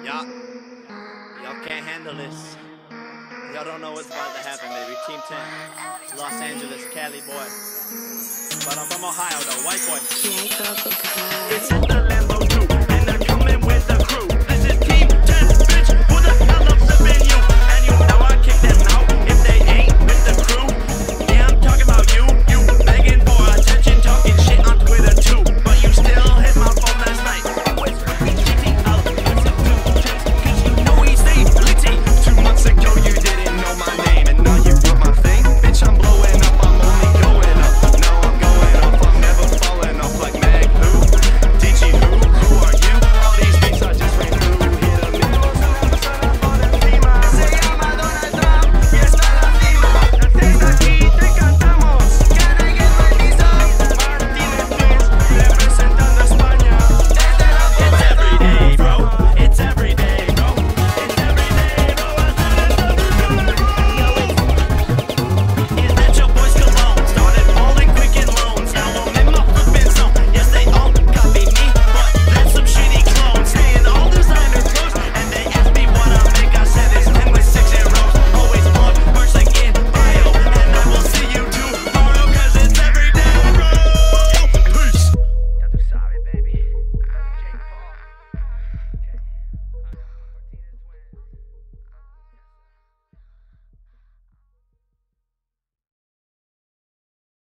Y'all can't handle this. Y'all don't know what's about to happen, baby. Team 10, Los Angeles, Cali boy. But I'm from Ohio, though, white boy. It's in the